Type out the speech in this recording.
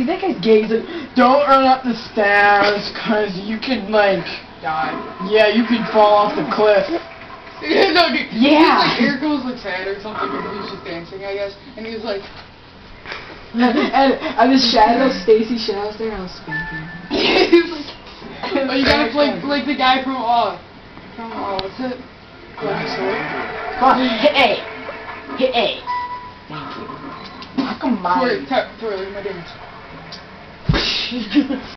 that guy's gay. He's like, don't run up the stairs, cause you could like Die. Yeah, you could fall off the cliff. Yeah, no, dude. Yeah. Like, Erica was like sad or something, and he was just dancing, I guess, and he was like. and the shadow, Stacy Shadow's there, I was spanking. He was like, oh, you gotta play like the guy from what's it? Come on, hit A. Hit A. Thank you. How come mine? Tori, my dance.